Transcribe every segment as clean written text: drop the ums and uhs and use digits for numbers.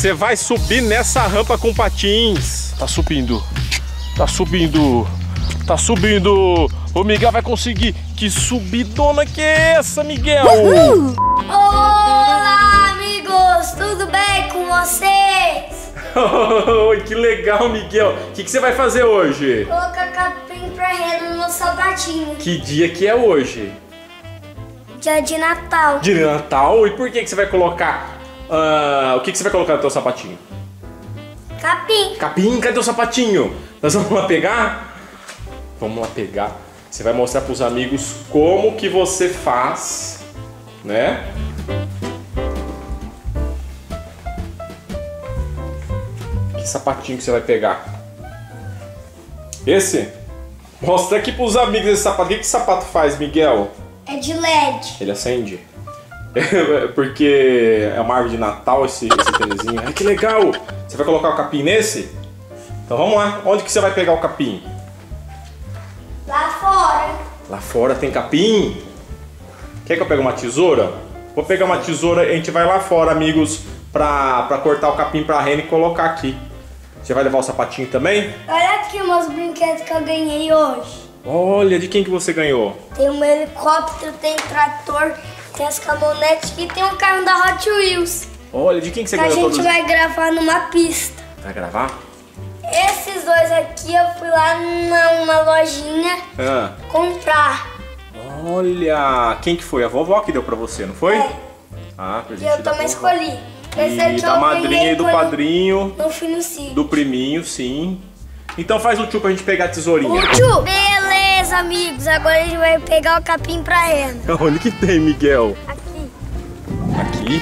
Você vai subir nessa rampa com patins. Tá subindo. Tá subindo. Tá subindo. O Miguel vai conseguir. Que subidona que é essa, Miguel? Olá, amigos. Tudo bem com vocês? Que legal, Miguel. O que você vai fazer hoje? Colocar capim pra rena no meu sapatinho. Que dia que é hoje? Dia de Natal. De Natal? E por que você vai colocar... o que você vai colocar no teu sapatinho? Capim. Capim? Cadê o sapatinho? Nós vamos lá pegar? Vamos lá pegar. Você vai mostrar pros amigos como que você faz, né? Que sapatinho que você vai pegar? Esse? Mostra aqui pros amigos esse sapato. O que sapato faz, Miguel? É de LED. Ele acende? Porque é uma árvore de Natal esse tênisinho. Ai, que legal! Você vai colocar o capim nesse? Então vamos lá. Onde que você vai pegar o capim? Lá fora. Lá fora tem capim? Quer que eu pegue uma tesoura? Vou pegar uma tesoura e a gente vai lá fora, amigos, pra cortar o capim pra rena e colocar aqui. Você vai levar o sapatinho também? Olha aqui meus brinquedos que eu ganhei hoje. Olha, de quem que você ganhou? Tem um helicóptero, tem trator, tem as caminhonetes e tem um carro da Hot Wheels. Olha, de quem que você Que a ganhou gente todos? vai gravar numa pista. Vai gravar? Esses dois aqui eu fui lá numa lojinha comprar. Olha, quem que foi? A vovó que deu pra você, não foi? É. Ah, E presente eu da também vovó. escolhi. Esse aqui E da eu madrinha ganhei e do quando padrinho. eu fui no sítio. Do priminho, sim. Então faz o tio pra gente pegar a tesourinha. Tio. Beleza, amigos. Agora a gente vai pegar o capim pra rena. Onde que tem, Miguel? Aqui. Aqui?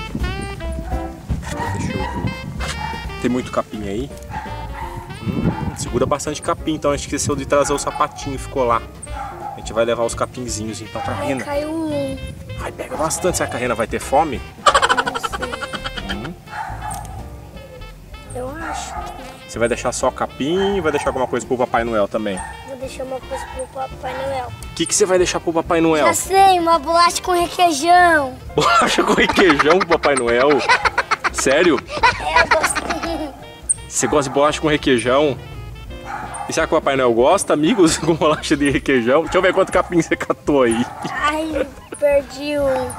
Deixa eu ver. Tem muito capim aí? Segura bastante capim, então a gente esqueceu de trazer o sapatinho, ficou lá. A gente vai levar os capinzinhos então pra rena. Caiu um. Ai, pega bastante. Será que a rena vai ter fome? Não sei. Eu acho que Você vai deixar só capim e vai deixar alguma coisa pro Papai Noel também? vou deixar uma coisa pro Papai Noel. O que você vai deixar pro Papai Noel? Já sei, uma bolacha com requeijão. Bolacha com requeijão pro Papai Noel? Sério? É, eu gosto. Você gosta de bolacha com requeijão? E será que o Papai Noel gosta, amigos, com bolacha de requeijão? Deixa eu ver quanto capim você catou aí. Ai, perdi um.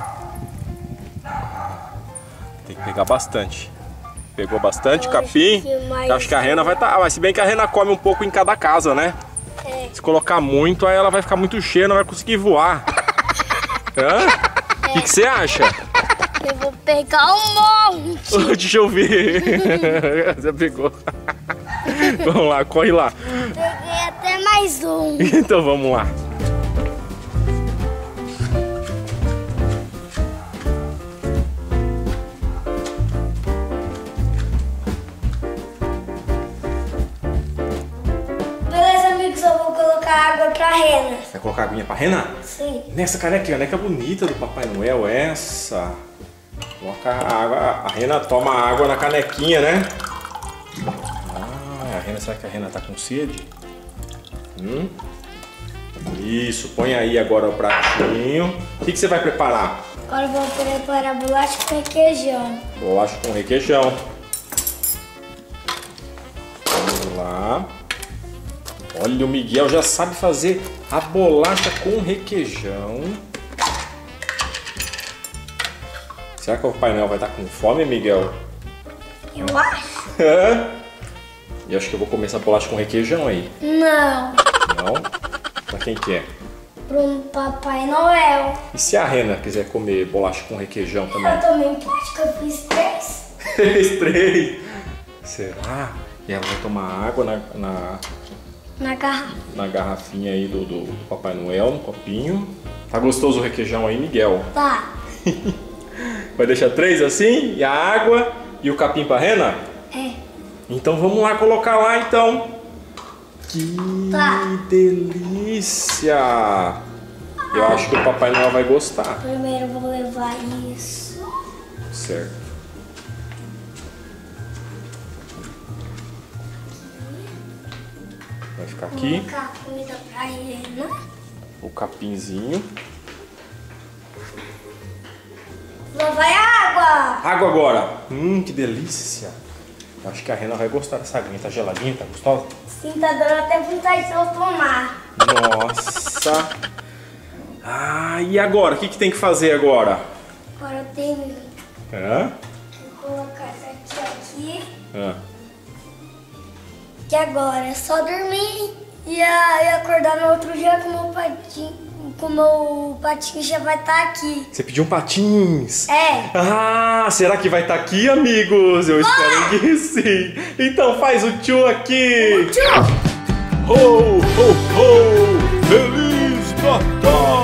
Tem que pegar bastante. Pegou bastante Eu capim. acho que mais Eu acho que a rena vai estar... Mas se bem que a rena come um pouco em cada casa, né? É. Se colocar muito, aí ela vai ficar muito cheia, não vai conseguir voar. Hã? O que você acha? Eu vou pegar um monte. Deixa eu ver. Você pegou. Vamos lá, corre lá. Peguei até mais um. Então vamos lá. Beleza, amigos, eu vou colocar água pra rena. Vai colocar aguinha pra rena? Sim. Nessa caneca bonita do Papai Noel, essa. Coloca a água, a rena toma água na canequinha, né? Ah, a rena, será que a rena tá com sede? Isso, põe aí agora o pratinho. O que você vai preparar? Agora eu vou preparar bolacha com requeijão. Bolacha com requeijão. Vamos lá. Olha, o Miguel já sabe fazer a bolacha com requeijão. Será que o Papai Noel vai estar com fome, Miguel? Eu acho. E acho que eu vou comer essa bolacha com requeijão aí. Não. Não? Pra quem que é? Pro Papai Noel. E se a rena quiser comer bolacha com requeijão também? Eu também pode, que eu fiz 3. Fez 3. Será? E ela vai tomar água Na garrafa. na garrafinha aí do Papai Noel, no copinho. Tá gostoso o requeijão aí, Miguel? Tá. Vai deixar 3 assim? E a água e o capim pra rena? É. Então vamos lá colocar lá então. Que delícia! Eu acho que o Papai Noel vai gostar. Primeiro eu vou levar isso. Certo. Vai ficar aqui. Vou colocar a comida pra rena. O capinzinho. Lá vai a água. Água agora. Que delícia. Eu acho que a Rena vai gostar dessa aguinha. Tá geladinha, tá gostosa? Sim, tá dando até vontade de eu tomar. Nossa. E agora? O que tem que fazer agora? Agora eu tenho que colocar essa aqui. Que agora é só dormir e acordar no outro dia com o meu patinho já vai estar aqui. Você pediu um patins? É. Será que vai estar aqui, amigos? Eu espero que sim. Então faz o tchu aqui. O tchu. Ho, ho, ho! Feliz Natal!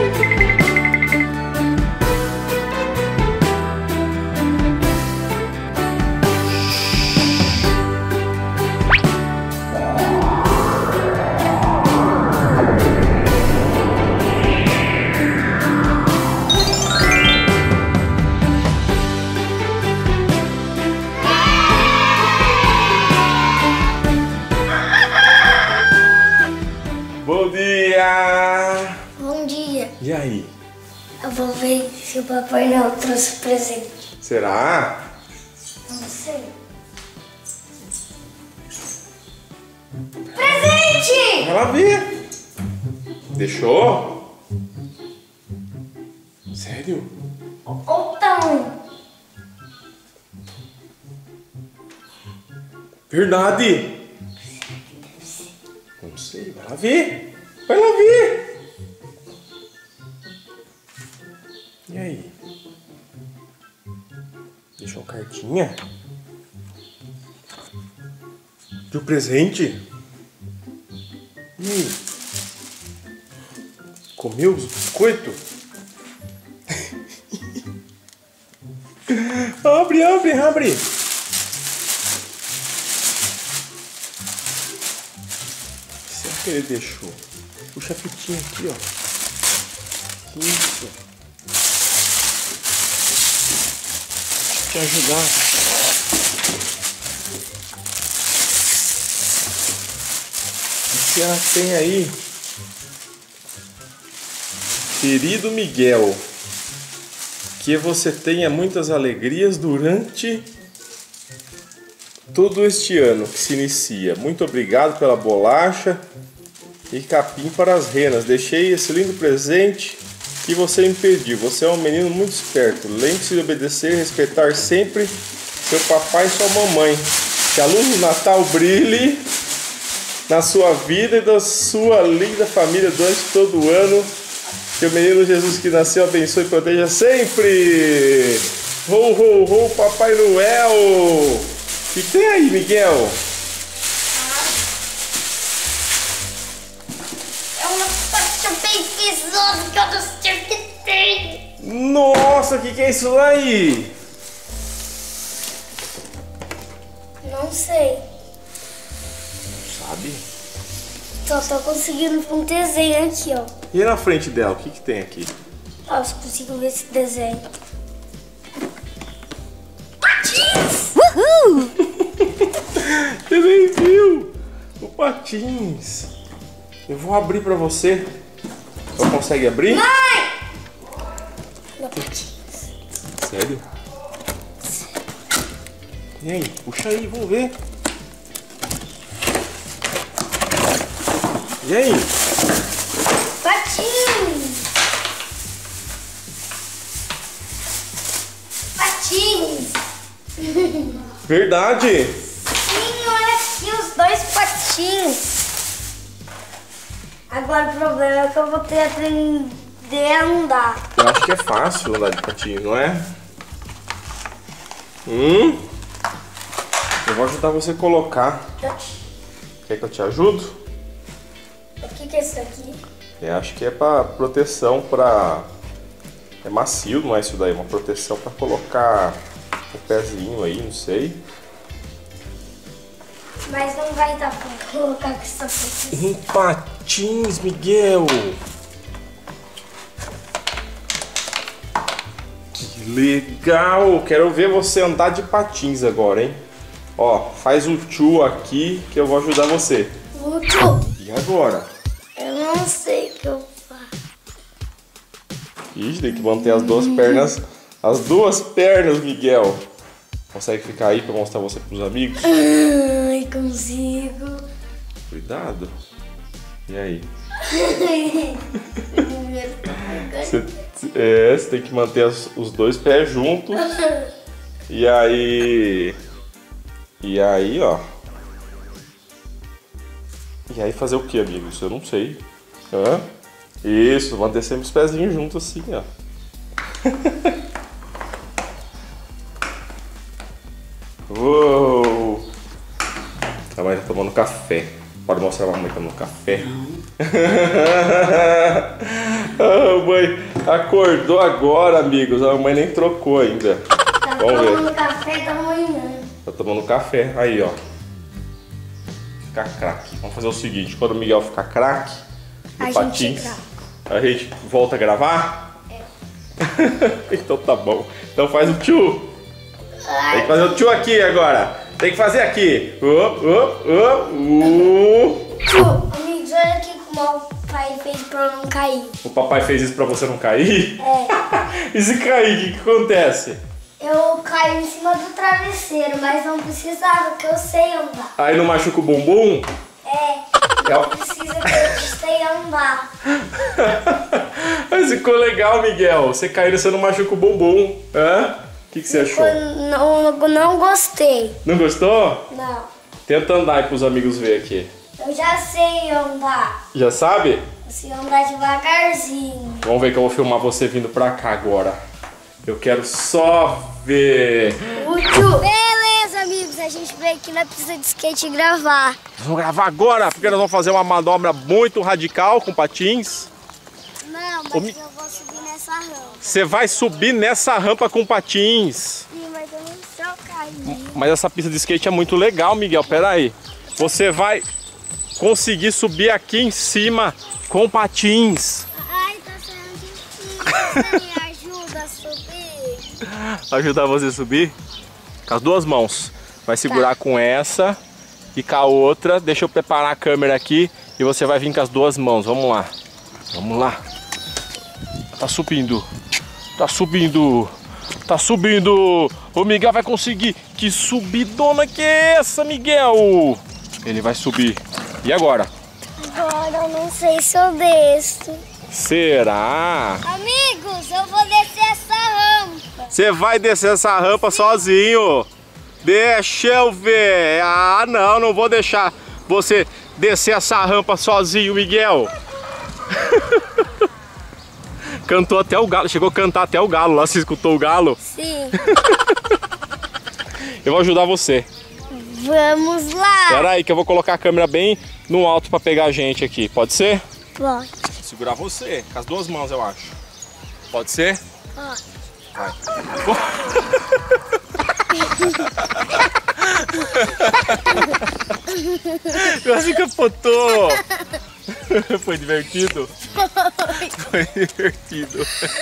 Bom dia! Bom dia. E aí? Eu vou ver se o Papai Noel trouxe presente. Será? Não sei. Presente! Vai lá ver. Deixou? Sério? Então. Verdade! Não sei, vai lá ver. Vai lá ver. E aí? Deixou cartinha? Deu presente? E aí? Comeu os biscoitos? Abre, abre, abre! Será que ele deixou? Puxa a fitinha aqui, ó. Isso. Deixa eu te ajudar. O que ela tem aí? Querido Miguel, que você tenha muitas alegrias durante todo este ano que se inicia. Muito obrigado pela bolacha e capim para as renas. Deixei esse lindo presente que você me pediu. Você é um menino muito esperto. Lembre-se de obedecer e respeitar sempre seu papai e sua mamãe. Que a luz do Natal brilhe na sua vida e da sua linda família durante todo o ano. Que o menino Jesus que nasceu abençoe e proteja sempre. Ho, ho, ho, Papai Noel. O que tem aí, Miguel? É uma pasta bem pesada que eu não sei o que tem. Nossa, o que é isso aí? Não sei. Sabe? Só tô conseguindo um desenho aqui, ó. E na frente dela, o que tem aqui? Ó, se consigo ver esse desenho. Patins! Uhul! Você nem viu o patins. Eu vou abrir pra você. Você consegue abrir? Mãe! Meu patins. Sério? E aí? Puxa aí, vamos ver. E aí? Patins! Patins! Verdade! Sim, olha aqui os dois patins. Agora o problema é que eu vou ter que aprender a andar. Eu acho que é fácil andar de patins, não é? Eu vou ajudar você a colocar. Quer que eu te ajudo? O que é isso aqui? Eu acho que é para proteção para... É macio, não é isso daí? Uma proteção para colocar o pezinho aí, não sei. Mas não vai dar pra colocar com essa proteção. Patins, Miguel! Que legal! Quero ver você andar de patins agora, hein? Ó, faz o tchu aqui que eu vou ajudar você. E agora? Eu não sei o que eu faço. Ixi, tem que manter as duas pernas As duas pernas, Miguel. Consegue ficar aí pra mostrar você pros amigos? Ai, consigo. Cuidado. E aí? Você tem que manter os dois pés juntos. E aí, ó. E aí fazer o que, amigos? Eu não sei. Hã? Isso, manter sempre os pezinhos juntos assim, ó. Uou! A mãe tá tomando café. Pode mostrar a mamãe tomando café? A mãe acordou agora, amigos. A mamãe nem trocou ainda. Tá Vamos ver. tomando café da manhã. Tá tomando café. Aí, ó. Ficar craque. Vamos fazer o seguinte. Quando o Miguel ficar craque no patins, a gente volta a gravar? É. Então tá bom. Então faz o tchu. Tem que fazer o tchu aqui agora. Tem que fazer aqui. Amigos, olha aqui como o pai fez pra eu não cair. O papai fez isso pra você não cair? É. E se cair, o que acontece? Eu caí em cima do travesseiro, mas não precisava, porque eu sei andar. Aí não machuca o bumbum? Não precisa que eu sei andar. Mas ficou legal, Miguel. Você caindo, você não machuca o bumbum. Hã? O que você achou? Não gostei. Não gostou? Não. Tenta andar aí pros amigos ver aqui. Eu já sei andar. Já sabe? Eu sei andar devagarzinho. Vamos ver que eu vou filmar você vindo pra cá agora. Eu quero só ver. Beleza, amigos. A gente veio aqui na pista de skate gravar. Vamos gravar agora, porque nós vamos fazer uma manobra muito radical com patins. Não, mas eu vou subir nessa rampa. Você vai subir nessa rampa com patins. Sim, mas eu não sei cair. Mas essa pista de skate é muito legal, Miguel. Pera aí. Você vai conseguir subir aqui em cima com patins. Ai, tá sendo difícil. Você me ajuda a subir? Ajudar você a subir? Com as duas mãos. Vai segurar com essa e com a outra. Deixa eu preparar a câmera aqui e você vai vir com as duas mãos. Vamos lá. Vamos lá. Tá subindo. Tá subindo. Tá subindo. O Miguel vai conseguir. Que subidona que é essa, Miguel? Ele vai subir. E agora? Agora eu não sei se eu desço. Será? Amigos, eu vou descer essa rampa. Você vai descer essa rampa sozinho? Deixa eu ver. Ah, não vou deixar você descer essa rampa sozinho, Miguel. Cantou até o galo, chegou a cantar até o galo lá, você escutou o galo? Sim. Eu vou ajudar você. Vamos lá. Pera aí que eu vou colocar a câmera bem no alto pra pegar a gente aqui, pode ser? Pode. Vou segurar você, com as duas mãos eu acho. Pode ser? Pode. Vai. Quase capotou. Foi divertido? Foi divertido.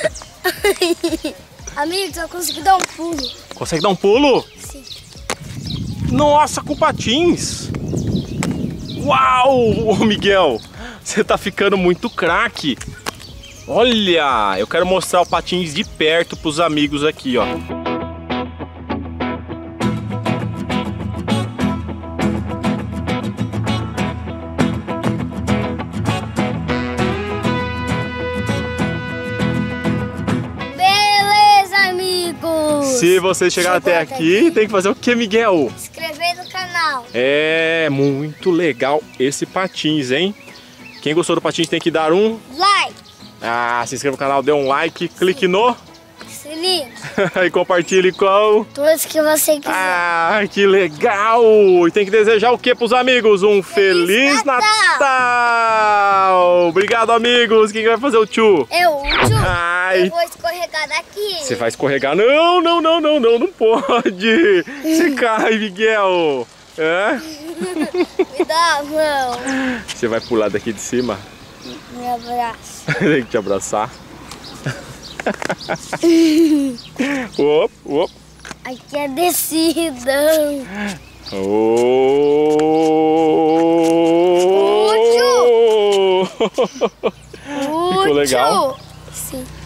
Amigos, eu consegui dar um pulo. Consegue dar um pulo? Sim. Nossa, com patins! Uau, ô Miguel! Você tá ficando muito craque! Olha, eu quero mostrar o patins de perto pros amigos aqui, ó. Se você chegar até aqui, tem que fazer o que, Miguel? Se inscrever no canal. É muito legal esse patins, hein? Quem gostou do patins tem que dar um like. Ah, se inscreva no canal, dê um like, clique no sininho e compartilhe com todos que você quiser. Ah, que legal! E tem que desejar o que pros amigos? Um Feliz Natal! Obrigado, amigos! Quem vai fazer o tchu? Eu, o tchu. Ai. Eu vou escorregar daqui. Você vai escorregar? Não, não pode! Você cai, Miguel! É? Me dá a mão. Você vai pular daqui de cima? Me abraça. Tem que te abraçar. Op. Aqui é descida. Ficou legal? Sim.